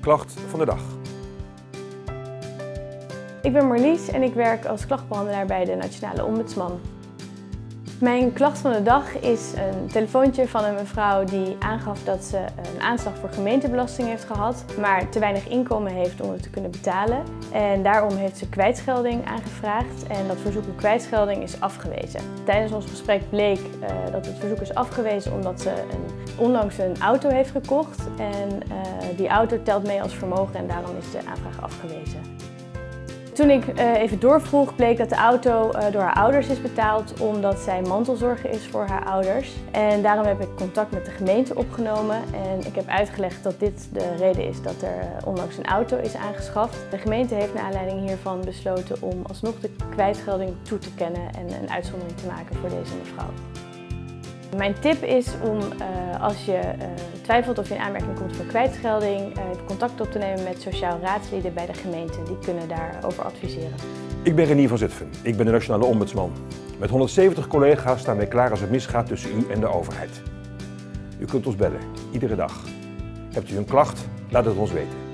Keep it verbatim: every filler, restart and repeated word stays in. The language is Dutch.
Klacht van de dag. Ik ben Marlies en ik werk als klachtbehandelaar bij de Nationale Ombudsman. Mijn klacht van de dag is een telefoontje van een mevrouw die aangaf dat ze een aanslag voor gemeentebelasting heeft gehad, maar te weinig inkomen heeft om het te kunnen betalen. En daarom heeft ze kwijtschelding aangevraagd en dat verzoek om kwijtschelding is afgewezen. Tijdens ons gesprek bleek uh, dat het verzoek is afgewezen omdat ze een, onlangs een auto heeft gekocht. En uh, die auto telt mee als vermogen en daarom is de aanvraag afgewezen. Toen ik uh, even doorvroeg, bleek dat de auto uh, door haar ouders is betaald omdat zij mantelzorger is voor haar ouders. En daarom heb ik contact met de gemeente opgenomen en ik heb uitgelegd dat dit de reden is dat er uh, onlangs een auto is aangeschaft. De gemeente heeft naar aanleiding hiervan besloten om alsnog de kwijtschelding toe te kennen en een uitzondering te maken voor deze mevrouw. Mijn tip is om, uh, als je uh, twijfelt of je in aanmerking komt voor kwijtschelding, uh, contact op te nemen met sociaal raadslieden bij de gemeente. Die kunnen daarover adviseren. Ik ben Renier van Zutphen. Ik ben de Nationale Ombudsman. Met honderdzeventig collega's staan wij klaar als het misgaat tussen u en de overheid. U kunt ons bellen, iedere dag. Hebt u een klacht? Laat het ons weten.